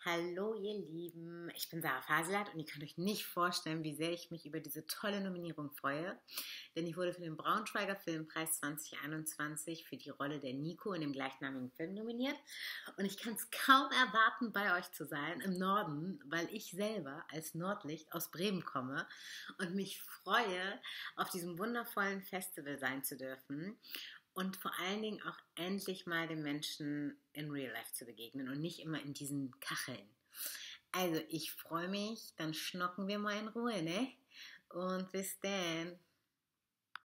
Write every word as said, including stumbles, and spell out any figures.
Hallo ihr Lieben, ich bin Sarah Faselat und ihr könnt euch nicht vorstellen, wie sehr ich mich über diese tolle Nominierung freue, denn ich wurde für den Braunschweiger Filmpreis zwanzig einundzwanzig für die Rolle der Nico in dem gleichnamigen Film nominiert und ich kann es kaum erwarten, bei euch zu sein im Norden, weil ich selber als Nordlicht aus Bremen komme und mich freue, auf diesem wundervollen Festival sein zu dürfen und vor allen Dingen auch endlich mal den Menschen in Real Life zu begegnen und nicht immer in diesen Kacheln. Also ich freue mich, dann schnocken wir mal in Ruhe, ne? Und bis dann.